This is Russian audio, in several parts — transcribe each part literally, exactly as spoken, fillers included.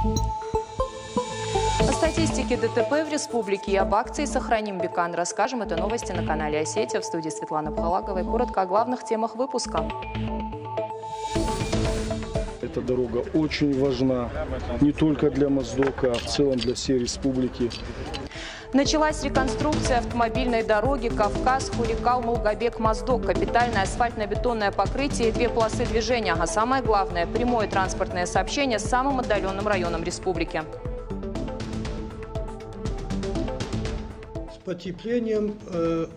О статистике ДТП в республике и об акции «Сохраним Бекан» расскажем. Это новости на канале Осетия. В студии Светлана Пхалагова. И коротко о главных темах выпуска. Эта дорога очень важна не только для Моздока, а в целом для всей республики. Началась реконструкция автомобильной дороги Кавказ-Хурикал-Малгобек-Моздок. Капитальное асфальтно-бетонное покрытие и две полосы движения. А самое главное – прямое транспортное сообщение с самым отдаленным районом республики. С потеплением э,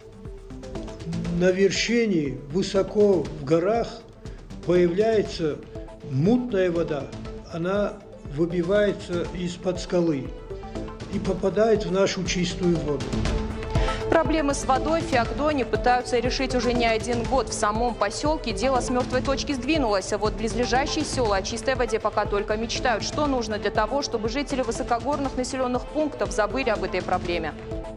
на вершине, высоко в горах, появляется мутная вода. Она выбивается из-под скалы и попадает в нашу чистую воду. Проблемы с водой в Феокдоне пытаются решить уже не один год. В самом поселке дело с мертвой точки сдвинулось, а вот близлежащие села о чистой воде пока только мечтают. Что нужно для того, чтобы жители высокогорных населенных пунктов забыли об этой проблеме?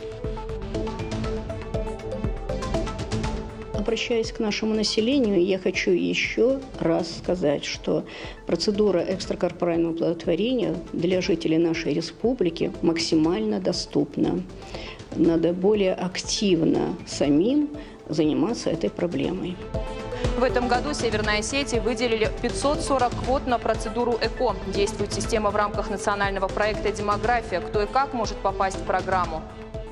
Обращаясь к нашему населению, я хочу еще раз сказать, что процедура экстракорпорального оплодотворения для жителей нашей республики максимально доступна. Надо более активно самим заниматься этой проблемой. В этом году Северной Осетии выделили пятьсот сорок квот на процедуру ЭКО. Действует система в рамках национального проекта «Демография». Кто и как может попасть в программу?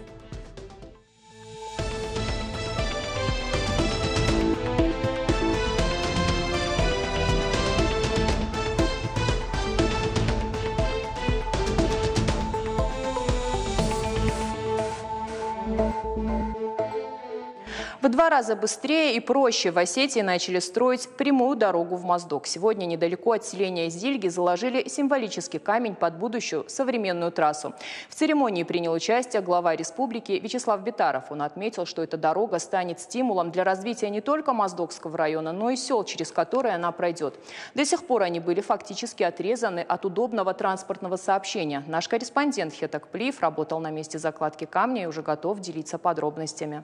В два раза быстрее и проще в Осетии начали строить прямую дорогу в Моздок. Сегодня недалеко от селения Зильги заложили символический камень под будущую современную трассу. В церемонии принял участие глава республики Вячеслав Битаров. Он отметил, что эта дорога станет стимулом для развития не только Моздокского района, но и сел, через которые она пройдет. До сих пор они были фактически отрезаны от удобного транспортного сообщения. Наш корреспондент Хетак Плиев работал на месте закладки камня и уже готов делиться подробностями.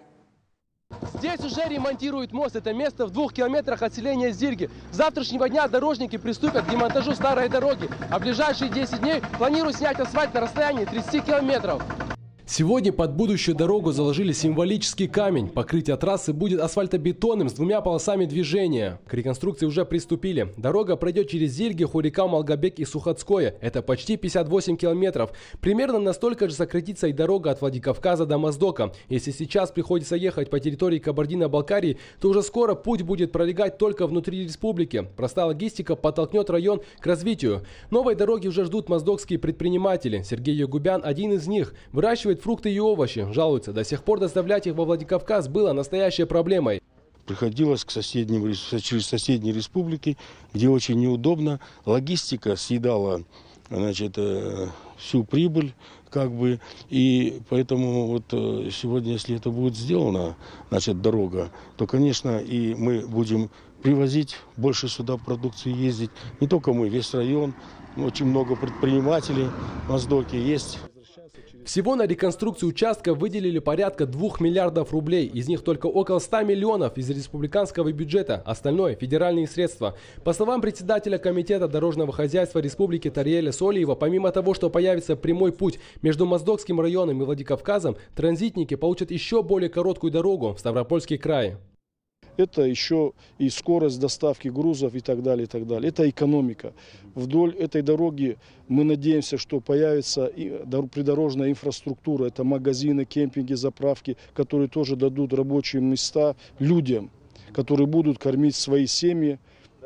Здесь уже ремонтируют мост. Это место в двух километрах от селения Зильги. С завтрашнего дня дорожники приступят к демонтажу старой дороги. А в ближайшие десять дней планируют снять асфальт на расстоянии тридцати километров. Сегодня под будущую дорогу заложили символический камень. Покрытие трассы будет асфальтобетонным с двумя полосами движения. К реконструкции уже приступили. Дорога пройдет через Зильги, Хурикал, Малгобек и Сухотское. Это почти пятьдесят восемь километров. Примерно настолько же сократится и дорога от Владикавказа до Моздока. Если сейчас приходится ехать по территории Кабардино-Балкарии, то уже скоро путь будет пролегать только внутри республики. Простая логистика подтолкнет район к развитию. Новой дороги уже ждут моздокские предприниматели. Сергей Ягубян один из них. Выращивает фрукты и овощи. Жалуются, до сих пор доставлять их во Владикавказ было настоящей проблемой. Приходилось к соседним, через соседние республики, где очень неудобно. Логистика съедала, значит, всю прибыль, как бы, и поэтому вот сегодня, если это будет сделано, значит, дорога, то, конечно, и мы будем привозить больше сюда продукции, ездить. Не только мы, весь район, очень много предпринимателей в Моздоке есть. Всего на реконструкцию участка выделили порядка двух миллиардов рублей. Из них только около ста миллионов из республиканского бюджета. Остальное – федеральные средства. По словам председателя комитета дорожного хозяйства республики Тариэля Солиева, помимо того, что появится прямой путь между Моздокским районом и Владикавказом, транзитники получат еще более короткую дорогу в Ставропольский край. Это еще и скорость доставки грузов и так далее, и так далее. Это экономика. Вдоль этой дороги мы надеемся, что появится и придорожная инфраструктура. Это магазины, кемпинги, заправки, которые тоже дадут рабочие места людям, которые будут кормить свои семьи,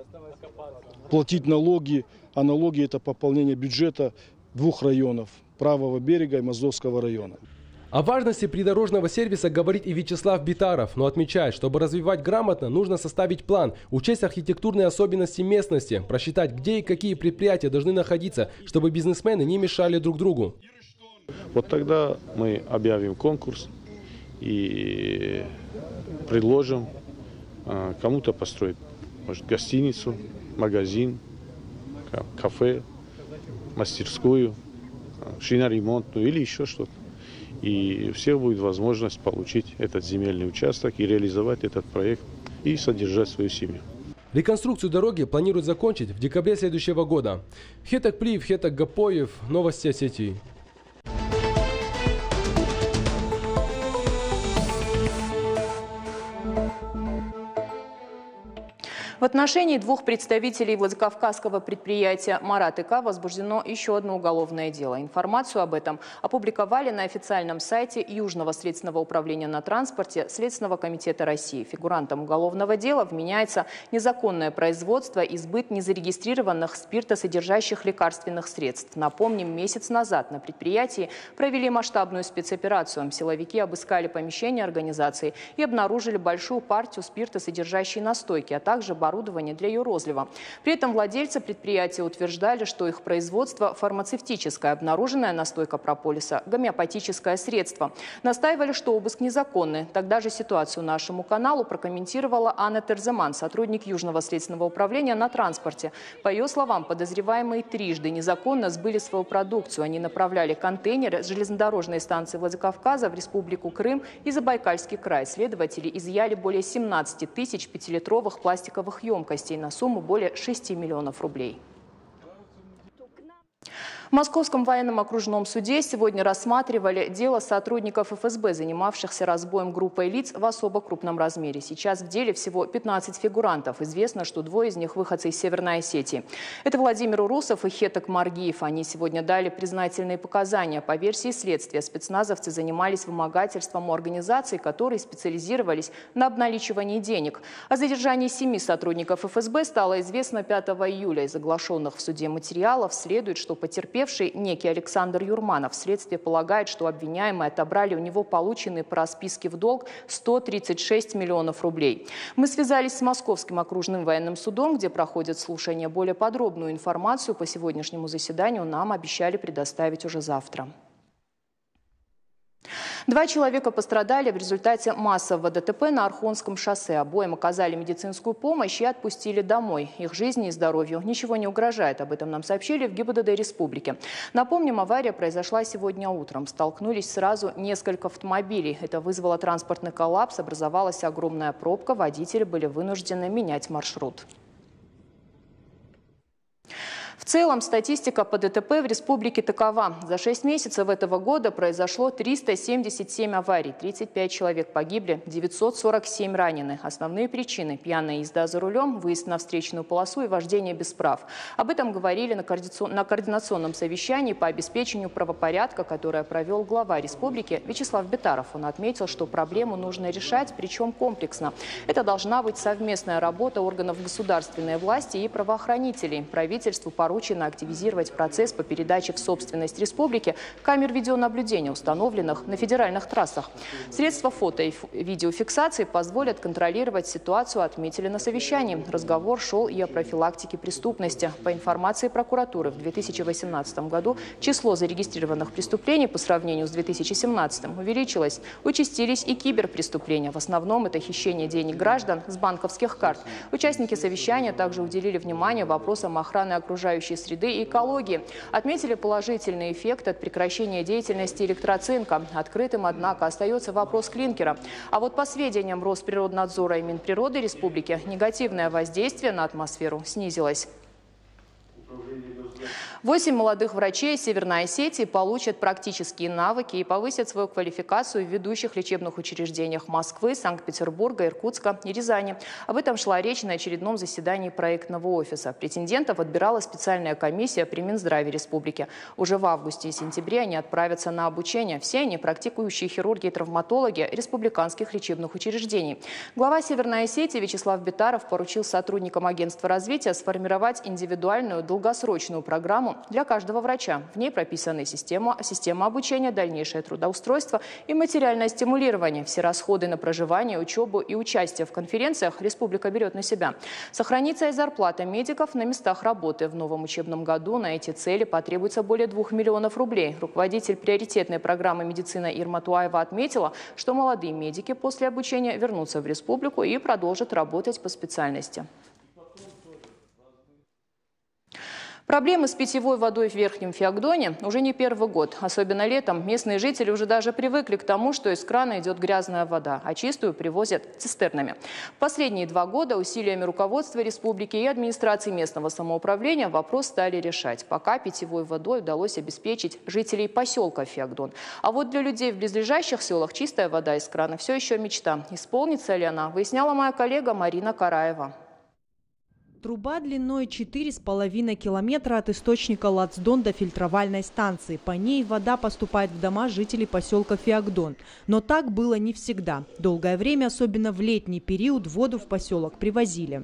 платить налоги. А налоги – это пополнение бюджета двух районов – правого берега и Моздокского района. О важности придорожного сервиса говорит и Вячеслав Битаров, но отмечает, чтобы развивать грамотно, нужно составить план, учесть архитектурные особенности местности, просчитать, где и какие предприятия должны находиться, чтобы бизнесмены не мешали друг другу. Вот тогда мы объявим конкурс и предложим кому-то построить, может, гостиницу, магазин, кафе, мастерскую, шиноремонтную или еще что-то. И у всех будет возможность получить этот земельный участок и реализовать этот проект и содержать свою семью. Реконструкцию дороги планируют закончить в декабре следующего года. Хетак Плиев, Хетак Гапоев, Новости Осетии. В отношении двух представителей владикавказского предприятия «Марат и К» возбуждено еще одно уголовное дело. Информацию об этом опубликовали на официальном сайте Южного следственного управления на транспорте Следственного комитета России. Фигурантам уголовного дела вменяется незаконное производство и сбыт незарегистрированных спиртосодержащих лекарственных средств. Напомним, месяц назад на предприятии провели масштабную спецоперацию. Силовики обыскали помещение организации и обнаружили большую партию спиртосодержащей настойки, а также оборудование для ее розлива. При этом владельцы предприятия утверждали, что их производство фармацевтическое, обнаруженная настойка прополиса – гомеопатическое средство. Настаивали, что обыск незаконный. Тогда же ситуацию нашему каналу прокомментировала Анна Терземан, сотрудник Южного следственного управления на транспорте. По ее словам, подозреваемые трижды незаконно сбыли свою продукцию. Они направляли контейнеры с железнодорожной станции Владикавказа в Республику Крым и Забайкальский край. Следователи изъяли более семнадцати тысяч пятилитровых пластиковых емкостей на сумму более шести миллионов рублей. В Московском военном окружном суде сегодня рассматривали дело сотрудников эф эс бэ, занимавшихся разбоем группой лиц в особо крупном размере. Сейчас в деле всего пятнадцать фигурантов. Известно, что двое из них выходцы из Северной Осетии. Это Владимир Урусов и Хетак Маргиев. Они сегодня дали признательные показания. По версии следствия, спецназовцы занимались вымогательством у организаций, которые специализировались на обналичивании денег. О задержании семи сотрудников эф эс бэ стало известно пятого июля. Из оглашенных в суде материалов следует, что потерпевший некий Александр Юрманов. Следствие полагает, что обвиняемые отобрали у него полученные по расписке в долг сто тридцать шесть миллионов рублей. Мы связались с Московским окружным военным судом, где проходят слушания. Более подробную информацию по сегодняшнему заседанию нам обещали предоставить уже завтра. Два человека пострадали в результате массового дэ тэ пэ на Архонском шоссе. Обоим оказали медицинскую помощь и отпустили домой. Их жизни и здоровью ничего не угрожает. Об этом нам сообщили в гэ и бэ дэ дэ республики. Напомним, авария произошла сегодня утром. Столкнулись сразу несколько автомобилей. Это вызвало транспортный коллапс, образовалась огромная пробка. Водители были вынуждены менять маршрут. В целом, статистика по дэ тэ пэ в республике такова. За шесть месяцев этого года произошло триста семьдесят семь аварий, тридцать пять человек погибли, девятьсот сорок семь ранены. Основные причины – пьяная езда за рулем, выезд на встречную полосу и вождение без прав. Об этом говорили на координационном совещании по обеспечению правопорядка, которое провел глава республики Вячеслав Бетаров. Он отметил, что проблему нужно решать, причем комплексно. Это должна быть совместная работа органов государственной власти и правоохранителей. Правительству поручено активизировать процесс по передаче в собственность республики камер видеонаблюдения, установленных на федеральных трассах. Средства фото- и видеофиксации позволят контролировать ситуацию, отметили на совещании. Разговор шел и о профилактике преступности. По информации прокуратуры, в две тысячи восемнадцатом году число зарегистрированных преступлений по сравнению с две тысячи семнадцатым увеличилось. Участились и киберпреступления. В основном это хищение денег граждан с банковских карт. Участники совещания также уделили внимание вопросам охраны окружающей среды и экологии. Отметили положительный эффект от прекращения деятельности электроцинка. Открытым, однако, остается вопрос клинкера. А вот по сведениям Росприроднадзора и Минприроды республики, негативное воздействие на атмосферу снизилось. Восемь молодых врачей Северной Осетии получат практические навыки и повысят свою квалификацию в ведущих лечебных учреждениях Москвы, Санкт-Петербурга, Иркутска и Рязани. Об этом шла речь на очередном заседании проектного офиса. Претендентов отбирала специальная комиссия при Минздраве республики. Уже в августе и сентябре они отправятся на обучение. Все они практикующие хирурги и травматологи республиканских лечебных учреждений. Глава Северной Осетии Вячеслав Бетаров поручил сотрудникам агентства развития сформировать индивидуальную долгосрочную программу для каждого врача. В ней прописаны система, система обучения, дальнейшее трудоустройство и материальное стимулирование. Все расходы на проживание, учебу и участие в конференциях республика берет на себя. Сохранится и зарплата медиков на местах работы. В новом учебном году на эти цели потребуется более двух миллионов рублей. Руководитель приоритетной программы медицины Ирма Туаева отметила, что молодые медики после обучения вернутся в республику и продолжат работать по специальности. Проблемы с питьевой водой в Верхнем Феогдоне уже не первый год. Особенно летом местные жители уже даже привыкли к тому, что из крана идет грязная вода, а чистую привозят цистернами. В последние два года усилиями руководства республики и администрации местного самоуправления вопрос стали решать. Пока питьевой водой удалось обеспечить жителей поселка Феогдон. А вот для людей в близлежащих селах чистая вода из крана все еще мечта. Исполнится ли она, выясняла моя коллега Марина Караева. Труба длиной четыре с половиной километра от источника Лацдон до фильтровальной станции. По ней вода поступает в дома жителей поселка Феогдон. Но так было не всегда. Долгое время, особенно в летний период, воду в поселок привозили.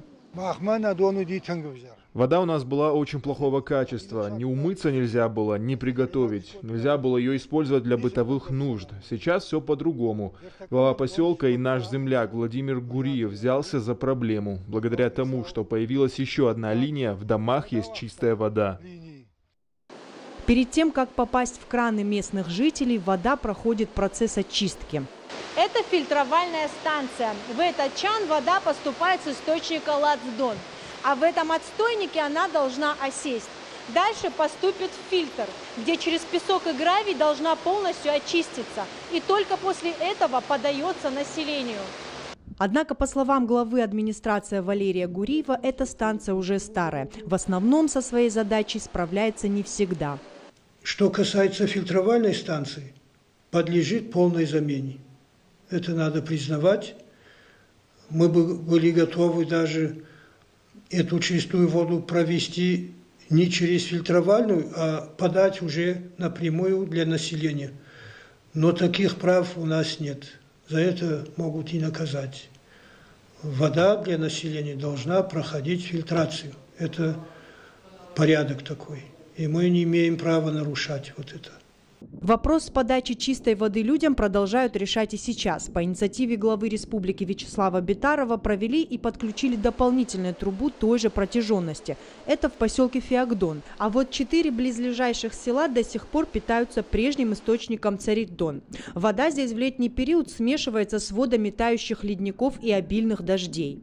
Вода у нас была очень плохого качества. Ни умыться нельзя было, ни приготовить. Нельзя было ее использовать для бытовых нужд. Сейчас все по-другому. Глава поселка и наш земляк Владимир Гуриев взялся за проблему. Благодаря тому, что появилась еще одна линия, в домах есть чистая вода. Перед тем, как попасть в краны местных жителей, вода проходит процесс очистки. Это фильтровальная станция. В этот чан вода поступает с источника Лацдон. А в этом отстойнике она должна осесть. Дальше поступит в фильтр, где через песок и гравий должна полностью очиститься. И только после этого подается населению. Однако, по словам главы администрации Валерия Гуриева, эта станция уже старая. В основном со своей задачей справляется не всегда. Что касается фильтровальной станции, подлежит полной замене. Это надо признавать. Мы бы были готовы даже эту чистую воду провести не через фильтровальную, а подать уже напрямую для населения. Но таких прав у нас нет. За это могут и наказать. Вода для населения должна проходить фильтрацию. Это порядок такой. И мы не имеем права нарушать вот это. Вопрос с подачей чистой воды людям продолжают решать и сейчас. По инициативе главы республики Вячеслава Битарова провели и подключили дополнительную трубу той же протяженности. Это в поселке Феогдон. А вот четыре близлежащих села до сих пор питаются прежним источником Царитдон. Вода здесь в летний период смешивается с водами тающих ледников и обильных дождей.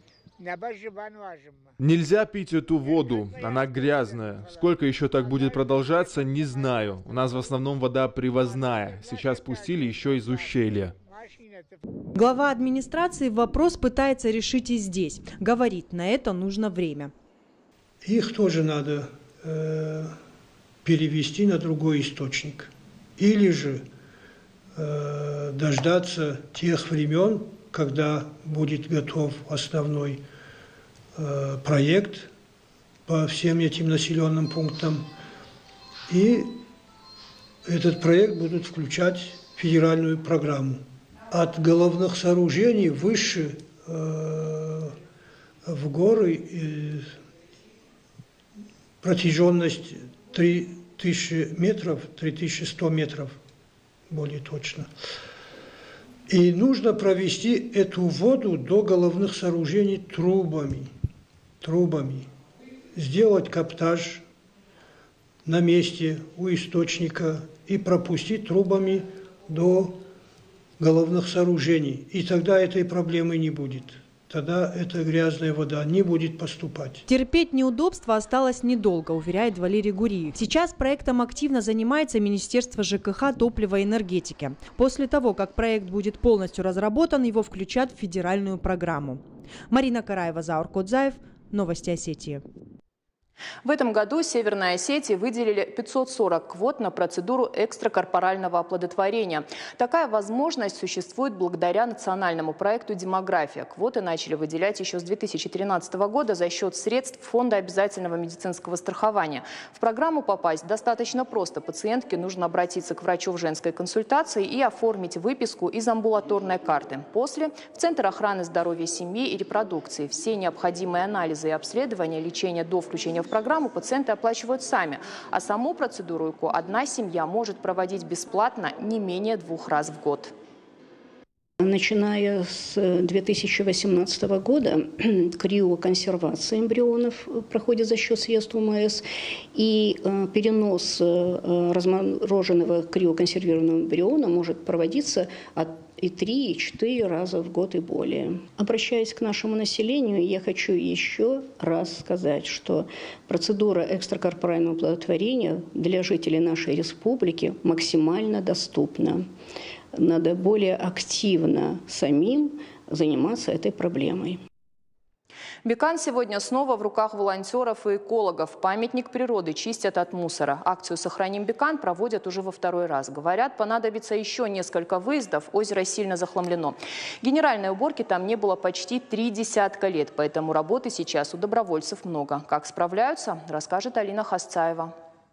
Нельзя пить эту воду, она грязная. Сколько еще так будет продолжаться, не знаю. У нас в основном вода привозная. Сейчас пустили еще из ущелья. Глава администрации вопрос пытается решить и здесь. Говорит, на это нужно время. Их тоже надо э, перевести на другой источник. Или же э, дождаться тех времен, когда будет готов основной э, проект по всем этим населенным пунктам. И этот проект будут включать в федеральную программу. От головных сооружений выше э, в горы э, протяженность три тысячи метров, три тысячи сто метров, более точно. И нужно провести эту воду до головных сооружений трубами. Трубами. Сделать каптаж на месте у источника и пропустить трубами до головных сооружений. И тогда этой проблемы не будет. Тогда эта грязная вода не будет поступать. Терпеть неудобства осталось недолго, уверяет Валерий Гуриев. Сейчас проектом активно занимается Министерство ЖКХ, топлива и энергетики. После того, как проект будет полностью разработан, его включат в федеральную программу. Марина Караева, Заур Кодзаев, Новости Осетии. В этом году Северной Осетии выделили пятьсот сорок квот на процедуру экстракорпорального оплодотворения. Такая возможность существует благодаря национальному проекту «Демография». Квоты начали выделять еще с две тысячи тринадцатого года за счет средств Фонда обязательного медицинского страхования. В программу попасть достаточно просто. Пациентке нужно обратиться к врачу в женской консультации и оформить выписку из амбулаторной карты. После в Центр охраны здоровья семьи и репродукции. Все необходимые анализы и обследования, лечение до включения в программу пациенты оплачивают сами, а саму процедуру ЭКО одна семья может проводить бесплатно не менее двух раз в год. Начиная с две тысячи восемнадцатого года криоконсервация эмбрионов проходит за счет средств УМС, и перенос размороженного криоконсервированного эмбриона может проводиться от и три, и четыре раза в год и более. Обращаясь к нашему населению, я хочу еще раз сказать, что процедура экстракорпорального оплодотворения для жителей нашей республики максимально доступна. Надо более активно самим заниматься этой проблемой. Бикан сегодня снова в руках волонтеров и экологов. Памятник природы чистят от мусора. Акцию «Сохраним Бикан» проводят уже во второй раз. Говорят, понадобится еще несколько выездов. Озеро сильно захламлено. Генеральной уборки там не было почти три десятка лет, поэтому работы сейчас у добровольцев много. Как справляются, расскажет Алина Хасцаева.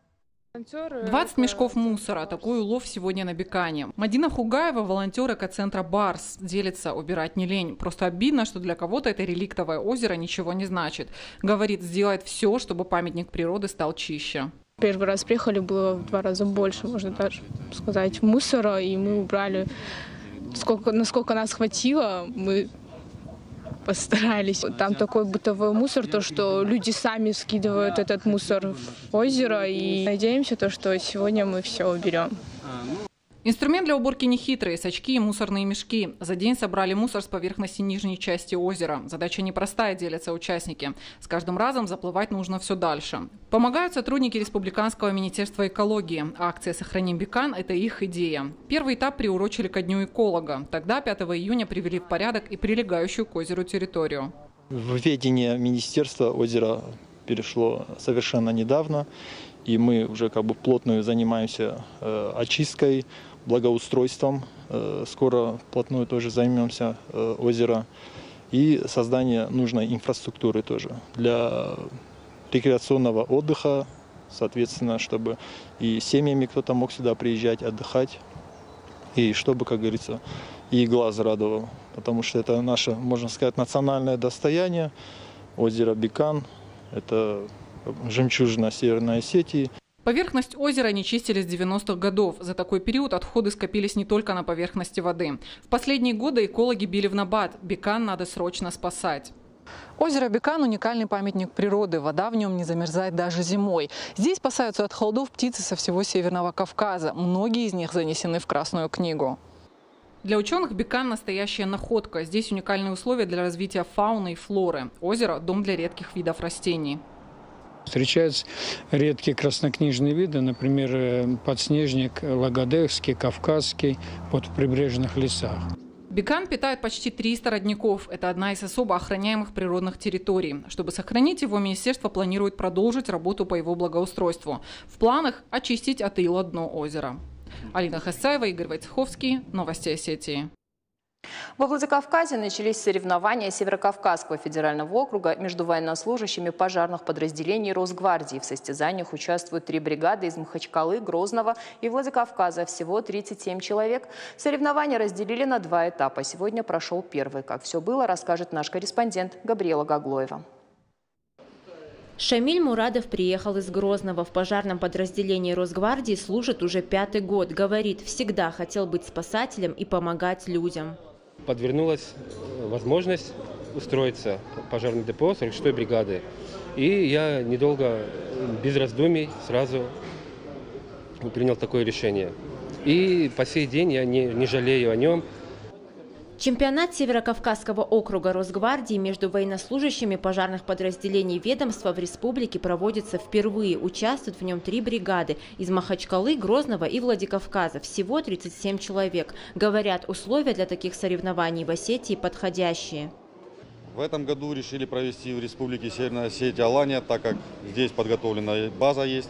двадцать мешков мусора. Такой улов сегодня на Бикане. Мадина Хугаева, волонтер экоцентра «Барс», делится: убирать не лень. Просто обидно, что для кого-то это реликтовое озеро ничего не значит. Говорит, сделает все, чтобы памятник природы стал чище. Первый раз приехали, было в два раза больше, можно даже сказать, мусора. И мы убрали, сколько, насколько нас хватило, мы постарались. Там такой бытовой мусор, то, что люди сами скидывают этот мусор в озеро. И надеемся, то, что сегодня мы все уберем. Инструмент для уборки нехитрый – сачки и мусорные мешки. За день собрали мусор с поверхности нижней части озера. Задача непростая, делятся участники. С каждым разом заплывать нужно все дальше. Помогают сотрудники Республиканского министерства экологии. Акция «Сохраним Бикан» – это их идея. Первый этап приурочили ко Дню эколога. Тогда, пятого июня, привели в порядок и прилегающую к озеру территорию. В ведение министерства озеро перешло совершенно недавно. И мы уже как бы плотно занимаемся э, очисткой, благоустройством. Э, скоро плотную тоже займемся э, озера. И создание нужной инфраструктуры тоже для рекреационного отдыха, соответственно, чтобы и семьями кто-то мог сюда приезжать, отдыхать. И чтобы, как говорится, и глаз радовал. Потому что это наше, можно сказать, национальное достояние. Озеро Бикан – это жемчужина Северной Осетии. Поверхность озера не чистили с девяностых годов. За такой период отходы скопились не только на поверхности воды. В последние годы экологи били в набат. Бикан надо срочно спасать. Озеро Бикан – уникальный памятник природы. Вода в нем не замерзает даже зимой. Здесь спасаются от холодов птицы со всего Северного Кавказа. Многие из них занесены в Красную книгу. Для ученых Бикан – настоящая находка. Здесь уникальные условия для развития фауны и флоры. Озеро – дом для редких видов растений. Встречаются редкие краснокнижные виды, например, подснежник лагодекский, кавказский, под прибрежных лесах. Бикан питает почти триста родников. Это одна из особо охраняемых природных территорий. Чтобы сохранить его, министерство планирует продолжить работу по его благоустройству. В планах очистить от ила дно озера. Алина Хасцаева, Игорь Войцеховский. Новости Осетии. Во Владикавказе начались соревнования Северокавказского федерального округа между военнослужащими пожарных подразделений Росгвардии. В состязаниях участвуют три бригады из Махачкалы, Грозного и Владикавказа. Всего тридцать семь человек. Соревнования разделили на два этапа. Сегодня прошел первый. Как все было, расскажет наш корреспондент Габриэла Гаглоева. Шамиль Мурадов приехал из Грозного. В пожарном подразделении Росгвардии служит уже пятый год. Говорит, всегда хотел быть спасателем и помогать людям. Подвернулась возможность устроиться в пожарное депо сорок шестой бригады. И я недолго, без раздумий, сразу принял такое решение. И по сей день я не, не жалею о нем. Чемпионат Северокавказского округа Росгвардии между военнослужащими пожарных подразделений ведомства в республике проводится впервые. Участвуют в нем три бригады из Махачкалы, Грозного и Владикавказа. Всего тридцать семь человек. Говорят, условия для таких соревнований в Осетии подходящие. В этом году решили провести в республике Северная Осетия Алания, так как здесь подготовленная база есть.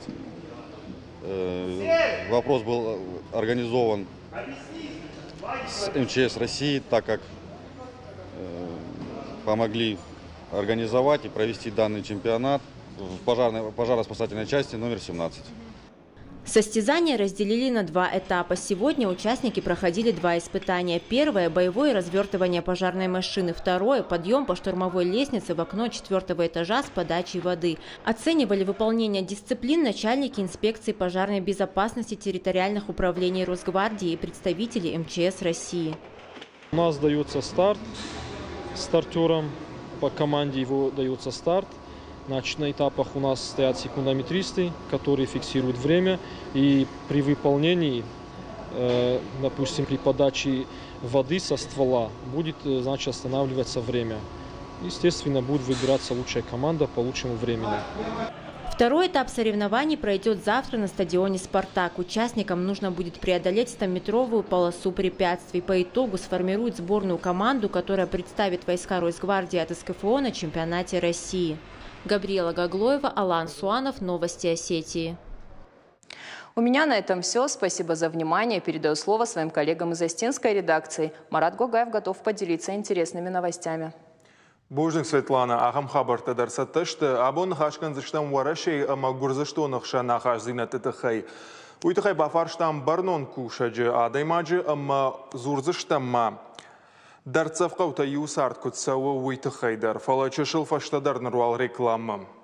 Вопрос был организован с эм че эс России, так как э, помогли организовать и провести данный чемпионат в пожарной, пожаро-спасательной части номер семнадцать. Состязания разделили на два этапа. Сегодня участники проходили два испытания. Первое – боевое развертывание пожарной машины. Второе – подъем по штурмовой лестнице в окно четвертого этажа с подачей воды. Оценивали выполнение дисциплин начальники инспекции пожарной безопасности территориальных управлений Росгвардии и представители эм че эс России. У нас дается старт стартером, по команде его дается старт. Значит, на этапах у нас стоят секундометристы, которые фиксируют время, и при выполнении допустим, при подаче воды со ствола будет, значит, останавливаться время. Естественно, будет выбираться лучшая команда по лучшему времени. Второй этап соревнований пройдет завтра на стадионе «Спартак». Участникам нужно будет преодолеть стометровую полосу препятствий. По итогу сформируют сборную команду, которая представит войска Росгвардии от эс ка эф о на чемпионате России. Габриэла Гаглоева, Алан Суанов. Новости Осетии. У меня на этом все. Спасибо за внимание. Передаю слово своим коллегам из Остинской редакции. Марат Гогаев готов поделиться интересными новостями. Божник Светлана, ахам хабарта дарсатташты, абон хашканзыштан варашей амагурзыштонахша нахазинатытыхай. Уйтыхай бафарштан барнон кушаджы, адаймаджы ама зурзыштамма. Дарцавқаута юсарт кутсауы уйтыхайдар, фалачышыл фаштадар нырвал рекламам.